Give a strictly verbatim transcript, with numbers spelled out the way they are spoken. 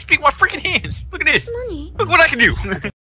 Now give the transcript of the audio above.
speak with my freaking hands. Look at this. Nani? Look what I can do.